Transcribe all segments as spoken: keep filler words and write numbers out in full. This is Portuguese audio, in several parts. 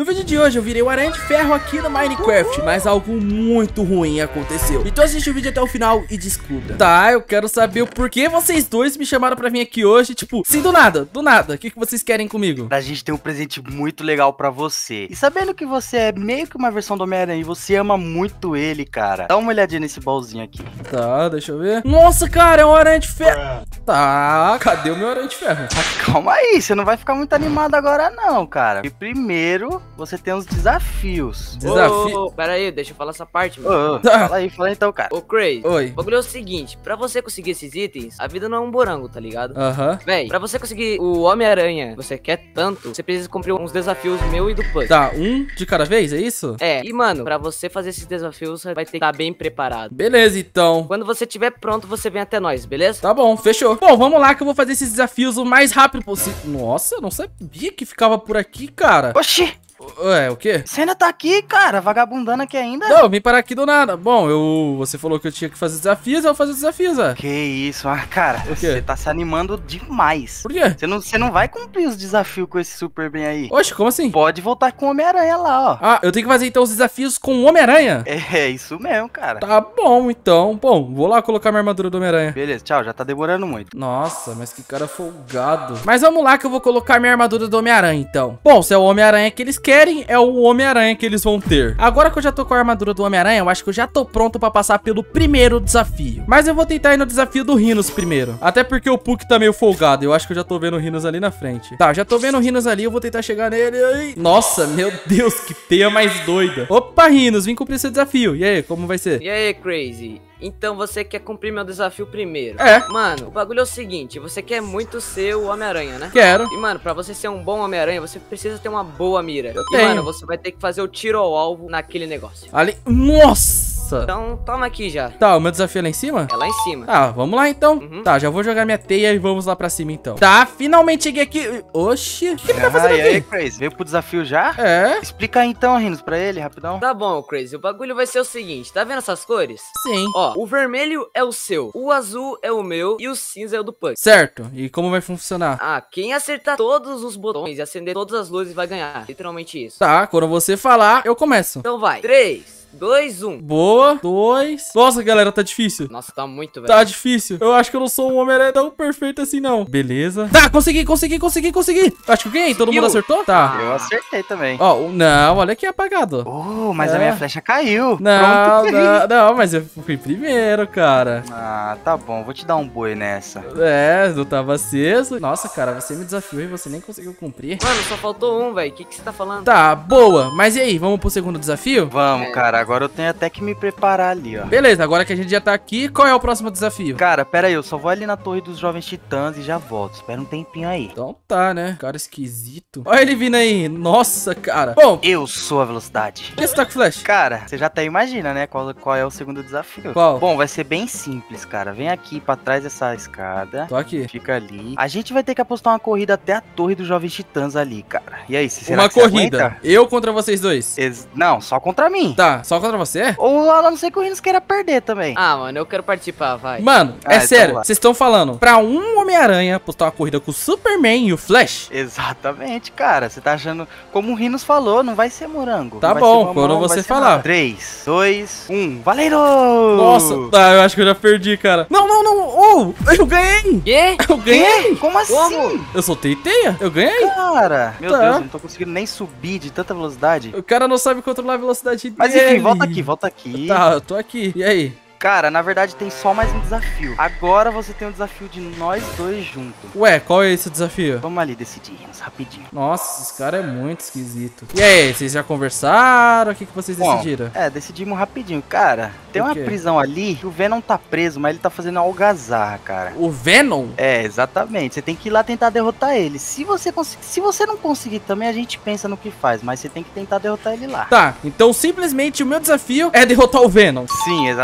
No vídeo de hoje eu virei o Aranha de Ferro aqui no Minecraft, mas algo muito ruim aconteceu. Então assiste o vídeo até o final e descubra. Tá, eu quero saber o porquê vocês dois me chamaram pra vir aqui hoje, tipo, sim, do nada, do nada. O que, que vocês querem comigo? A gente tem um presente muito legal pra você. E sabendo que você é meio que uma versão do Homem-Aranha e você ama muito ele, cara, dá uma olhadinha nesse baúzinho aqui. Tá, deixa eu ver. Nossa, cara, é um Aranha de Ferro. Tá, cadê o meu Aranha de Ferro? Calma aí, você não vai ficar muito animado agora não, cara. E primeiro, você tem os desafios. Desafio? Ô, pera aí, deixa eu falar essa parte, mano. Ô, fala aí, fala aí então, cara. Ô, Crazy. Oi. O bagulho é o seguinte, pra você conseguir esses itens, a vida não é um morango, tá ligado? Aham. Véi, pra você conseguir o Homem-Aranha que você quer tanto, você precisa cumprir uns desafios meu e do Puck. Tá, um de cada vez, é isso? É, e mano, pra você fazer esses desafios, você vai ter que estar bem preparado. Beleza, então. Quando você estiver pronto, você vem até nós, beleza? Tá bom, fechou. Bom, vamos lá que eu vou fazer esses desafios o mais rápido possível. Nossa, eu não sabia que ficava por aqui, cara. Oxi! Ué, o quê? Você ainda tá aqui, cara, vagabundando aqui ainda? Não, eu vim parar aqui do nada. Bom, eu... Você falou que eu tinha que fazer desafios, eu vou fazer os desafios, ó. Que isso, ah, cara, O quê? você tá se animando demais. Por quê? Você não, você não vai cumprir os desafios com esse super bem aí. Oxe, como assim? Pode voltar com o Homem-Aranha lá, ó. Ah, eu tenho que fazer então os desafios com o Homem-Aranha? É, isso mesmo, cara. Tá bom, então. Bom, vou lá colocar minha armadura do Homem-Aranha. Beleza, tchau, já tá demorando muito. Nossa, mas que cara folgado. Mas vamos lá que eu vou colocar minha armadura do Homem-Aranha, então. Bom, se é o Homem-Aranha que eles querem, é o Homem-Aranha que eles vão ter. Agora que eu já tô com a armadura do Homem-Aranha, eu acho que eu já tô pronto pra passar pelo primeiro desafio. Mas eu vou tentar ir no desafio do Rhinos primeiro. Até porque o Puck tá meio folgado. Eu acho que eu já tô vendo o Rhinos ali na frente. Tá, já tô vendo o Rhinos ali, eu vou tentar chegar nele. Ai. Nossa, meu Deus, que teia mais doida. Opa, Rhinos, vim cumprir seu desafio. E aí, como vai ser? E aí, Crazy? Então você quer cumprir meu desafio primeiro? É. Mano, o bagulho é o seguinte, você quer muito ser o Homem-Aranha, né? Quero. E, mano, pra você ser um bom Homem-Aranha, você precisa ter uma boa mira. Eu e, tenho. mano, você vai ter que fazer o tiro ao alvo naquele negócio. Ali. Nossa. Então, toma aqui já. Tá, o meu desafio é lá em cima? É lá em cima. Tá, vamos lá então. Uhum. Tá, já vou jogar minha teia e vamos lá pra cima então. Tá, finalmente cheguei aqui. Oxi, o que ele tá fazendo Ah, e aí, aqui? Crazy, veio pro desafio já? É, Explica aí então, Rhinos, pra ele, rapidão. Tá bom, Crazy. O bagulho vai ser o seguinte, tá vendo essas cores? sim. Ó, o vermelho é o seu, o azul é o meu e o cinza é o do Puck. Certo, e como vai funcionar? Ah, quem acertar todos os botões e acender todas as luzes vai ganhar. Literalmente isso. Tá, quando você falar, eu começo. Então vai. três, dois, um. Boa, dois. Nossa, galera, tá difícil. Nossa, tá muito, velho. Tá difícil. Eu acho que eu não sou um Homem-Aranha tão perfeito assim, não. Beleza. Tá, consegui, consegui, consegui, consegui. Acho que ganhei. Todo mundo acertou? Tá. Eu acertei também. Ó, o- não, olha aqui apagado. Oh, mas É. a minha flecha caiu. Não, Pronto. não, não, mas eu fui primeiro, cara. Ah, tá bom, vou te dar um boi nessa. É, não tava aceso. Nossa, cara, você me desafiou e você nem conseguiu cumprir. Mano, só faltou um, velho. O que que você tá falando? Tá, boa. Mas e aí, vamos pro segundo desafio? Vamos, É. cara, agora eu tenho até que me preparar ali, ó. Beleza, agora que a gente já tá aqui, qual é o próximo desafio? Cara, pera aí, eu só vou ali na torre dos jovens titãs e já volto. Espera um tempinho aí. Então tá, né? Cara esquisito. Olha ele vindo aí. Nossa, cara. Bom, Eu sou a velocidade. por que você tá com flash? Cara, você já até imagina, né, qual, qual é o segundo desafio. Qual? Bom, vai ser bem simples, cara. Vem aqui pra trás dessa escada. Tô aqui. Fica ali. A gente vai ter que apostar uma corrida até a torre dos jovens titãs ali, cara. E aí, será Uma que você corrida. aguenta? Eu contra vocês dois. Ex- Não, só contra mim. Tá, só contra você? Ou a não ser que o Rhinos queira perder também. Ah, mano, eu quero participar, vai. Mano, Ah, é então sério, vai. vocês estão falando pra um Homem-Aranha postar uma corrida com o Superman e o Flash? Exatamente, cara. Você tá achando. Como o Rhinos falou, não vai ser morango. Tá Não vai bom, ser mamão, quando não você vai ser falar. nada. três, dois, um. Valendo! Nossa, tá, eu acho que eu já perdi, cara. Não, não, não. Oh, eu ganhei. Quê? Eu ganhei. Como assim? Como? Eu soltei teia. Eu ganhei. Cara, meu Tá. Deus, eu não tô conseguindo nem subir de tanta velocidade. O cara não sabe controlar a velocidade dele. Mas enfim, volta aqui, volta aqui. Tá, eu tô aqui. E aí? Cara, na verdade tem só mais um desafio. Agora você tem um desafio de nós dois juntos. Ué, qual é esse desafio? Vamos ali decidir, Rhinos, rapidinho. Nossa, esse cara é muito esquisito. E aí, vocês já conversaram? O que, que vocês Bom, decidiram? É, decidimos rapidinho. Cara, tem O uma quê? prisão ali que o Venom tá preso, mas ele tá fazendo algazarra, cara. O Venom? É, exatamente. Você tem que ir lá tentar derrotar ele. Se você conseguir, se você não conseguir também, a gente pensa no que faz, mas você tem que tentar derrotar ele lá. Tá, então simplesmente o meu desafio é derrotar o Venom. Sim, exatamente.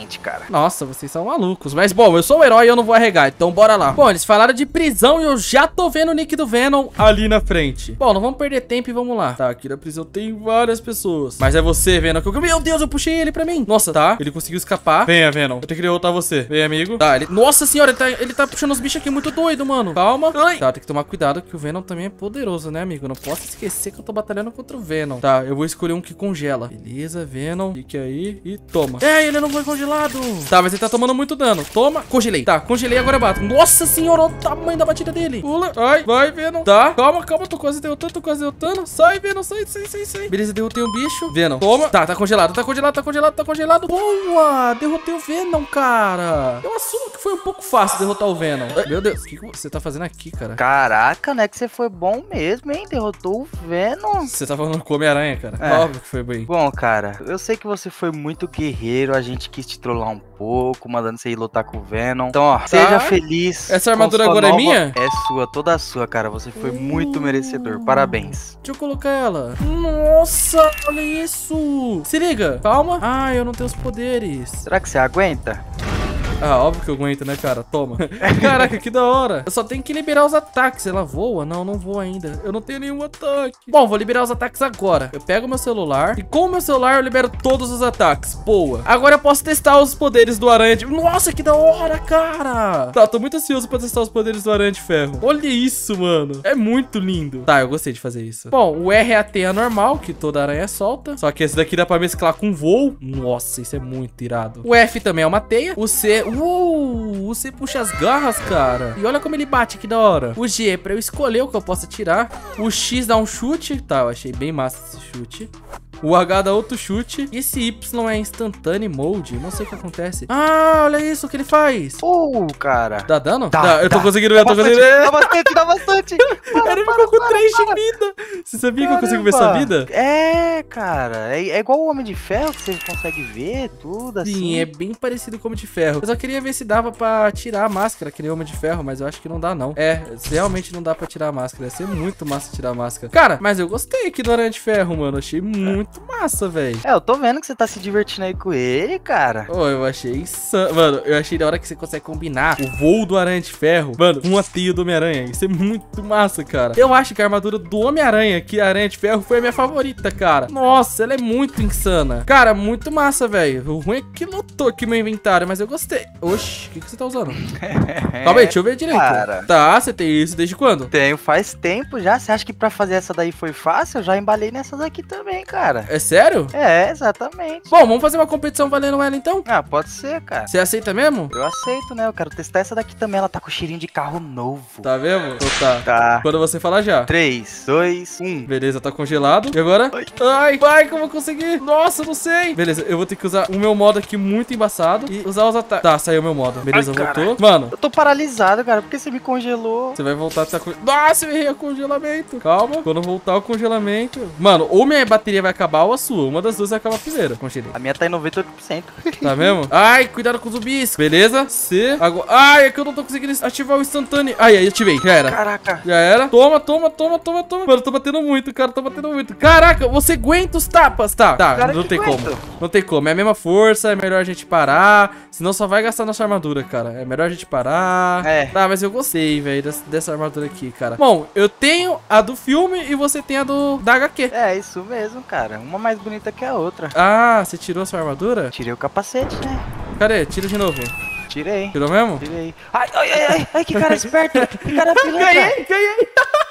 capacete, cara. Nossa, vocês são malucos. Mas, bom, eu sou o herói e eu não vou arregar, então bora lá. Bom, eles falaram de prisão e eu já tô vendo o nick do Venom ali na frente. Bom, não vamos perder tempo e vamos lá. Tá, aqui na prisão tem várias pessoas. Mas é você, Venom. Que eu... Meu Deus, eu puxei ele pra mim. Nossa, tá. Ele conseguiu escapar. Venha, Venom. Eu tenho que derrotar você. Vem, amigo. Tá, ele... Nossa senhora, ele tá, ele tá puxando os bichos aqui muito doido, mano. Calma. Ai. Tá, tem que tomar cuidado que o Venom também é poderoso, né, amigo? Não posso esquecer que eu tô batalhando contra o Venom. Tá, eu vou escolher um que congela. Beleza, Venom. Fique aí e toma. É, ele não foi congelado. Tá, mas ele tá tomando muito dano. Toma. Congelei. Tá, congelei, agora eu bato. Nossa senhora, olha o tamanho da batida dele. Pula. Ai, vai, Venom. Tá, calma, calma. Tô quase derrotando, tô quase derrotando. Sai, Venom, sai, sai, sai, sai. Beleza, derrotei um bicho. Venom. Toma. Tá, tá congelado, tá congelado, tá congelado, tá congelado. Boa. Derrotei o Venom, cara. Eu assumo que foi um pouco fácil derrotar o Venom. Ai, meu Deus, o que, que você tá fazendo aqui, cara? Caraca, né? Que você foi bom mesmo, hein? Derrotou o Venom. Você tá falando com o Homem-Aranha, cara. É. Óbvio que foi bem. Bom, cara, eu sei que você foi muito guerreiro. A gente quis te trollar um pouco, mandando você ir lutar com o Venom. Então, ó, tá. Seja feliz. Essa armadura agora nova... é minha? É sua, toda sua, cara. Você foi uh... muito merecedor. Parabéns. Deixa eu colocar ela. Nossa, olha isso. Se liga. Calma. Ah, eu não tenho os poderes. Será que você aguenta? Ah, óbvio que eu aguento, né, cara? Toma. Caraca, que da hora. Eu só tenho que liberar os ataques. Ela voa? Não, não voa ainda. Eu não tenho nenhum ataque. Bom, vou liberar os ataques agora. Eu pego meu celular e com o meu celular eu libero todos os ataques. Boa. Agora eu posso testar os poderes do Aranha de... Nossa, que da hora, cara. Tá, tô muito ansioso pra testar os poderes do Aranha de Ferro. Olha isso, mano. É muito lindo. Tá, eu gostei de fazer isso. Bom, o R é a teia normal, que toda aranha solta. Só que esse daqui dá pra mesclar com voo. Nossa, isso é muito irado. O F também é uma teia. O C... Uh, você puxa as garras, cara. E olha como ele bate, que da hora. O G é pra eu escolher o que eu posso atirar. O X dá um chute. Tá, eu achei bem massa esse chute. O H dá outro chute. E esse Y é instantâneo mode. Não sei o que acontece. Ah, olha isso, o que ele faz. Uh, cara. Dá dano? Dá, dá, eu tô dá, conseguindo ver, eu tô bastante, conseguindo ver. Dá bastante, dá bastante. Para, ele para, ficou com para, três para. de vida. Você sabia Caramba. que eu consigo ver sua vida? É, cara. É, é igual o Homem de Ferro, que você consegue ver tudo assim. Sim, é bem parecido com o Homem de Ferro. Eu só queria ver se dava pra tirar a máscara, que nem o Homem de Ferro, mas eu acho que não dá, não. É, realmente não dá pra tirar a máscara. Ia ser muito massa tirar a máscara. Cara, mas eu gostei aqui do Aranha de Ferro, mano. Achei muito massa, velho. É, eu tô vendo que você tá se divertindo aí com ele, cara. Oh, eu achei insano. Mano, eu achei da hora que você consegue combinar o voo do Aranha de Ferro, mano, com a teia do Homem-Aranha. Isso é muito massa, cara. Eu acho que a armadura do Homem-Aranha, que é a Aranha de Ferro, foi a minha favorita, cara. Nossa, ela é muito insana. Cara, muito massa, velho. O ruim é que lotou aqui meu inventário, mas eu gostei. Oxi, o que, que você tá usando? Calma aí, deixa eu ver direito. Cara. Tá, você tem isso desde quando? Tenho, faz tempo já. Você acha que pra fazer essa daí foi fácil? Eu já embalei nessa daqui também, cara. É sério? É, exatamente. Bom, vamos fazer uma competição valendo ela então? Ah, pode ser, cara. Você aceita mesmo? Eu aceito, né? Eu quero testar essa daqui também. Ela tá com cheirinho de carro novo. Tá mesmo? Então tá. Tá. Quando você falar já. três, dois, um. Beleza, tá congelado. E agora? Ai. Ai, vai que eu vou conseguir. Nossa, não sei. Beleza, eu vou ter que usar o meu modo aqui muito embaçado e usar os ataques. Tá, saiu o meu modo. Beleza, Ai, voltou. Mano, Eu tô paralisado, cara. Por que você me congelou? você vai voltar a estar com... Nossa, eu errei o congelamento. Calma. Quando voltar o congelamento... Mano, ou minha bateria vai acabar ou a sua. Uma das duas vai acabar primeiro. Congelei. A minha tá em noventa e oito por cento. Tá mesmo? Ai, cuidado com os zumbis. Beleza. C. Agora... Ai, é que eu não tô conseguindo ativar o instantâneo. Ai, aí, ativei. Já era. Caraca. Já era. Toma, toma, toma, toma, toma. Mano, eu tô batendo muito, cara. Tô batendo muito. Caraca, você aguenta os tapas. Tá, tá. Cara, não que tem aguento. como. Não tem como. É a mesma força. É melhor a gente parar. Senão só vai gastar nossa armadura, cara. É melhor a gente parar. É. Tá, mas eu gostei, velho, dessa, dessa armadura aqui, cara. Bom, eu tenho a do filme e você tem a do da H Q. É, isso mesmo, cara. Uma mais bonita que a outra. Ah, você tirou a sua armadura? Tirei o capacete, né? Cadê? Tira de novo. Tirei. Tirou mesmo? Tirei. Ai, ai, ai, ai, ai, que cara esperto. Que cara pilantra. Ganhei, ganhei.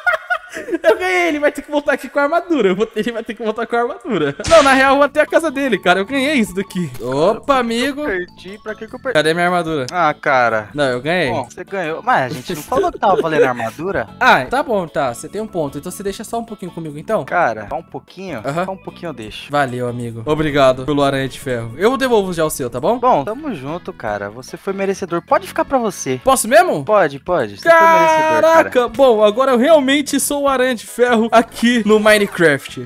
Eu ganhei, ele vai ter que voltar aqui com a armadura. Eu vou ter, ele vai ter que voltar com a armadura. Não, na real, eu vou até a casa dele, cara. Eu ganhei isso daqui. Opa, amigo. Eu perdi, pra que que eu perdi? Cadê minha armadura? Ah, cara. Não, eu ganhei. Bom, você ganhou. Mas a gente não falou que tava valendo armadura? Ah, tá bom, tá. Você tem um ponto. Então você deixa só um pouquinho comigo, então? Cara, só um pouquinho? Aham. Só um pouquinho eu deixo. Valeu, amigo. Obrigado pelo Aranha de Ferro. Eu devolvo já o seu, tá bom? Bom, tamo junto, cara. Você foi merecedor. Pode ficar pra você. Posso mesmo? Pode, pode. Você foi merecedor, cara. Caraca, bom, agora eu realmente sou o Aranha de Ferro aqui no Minecraft.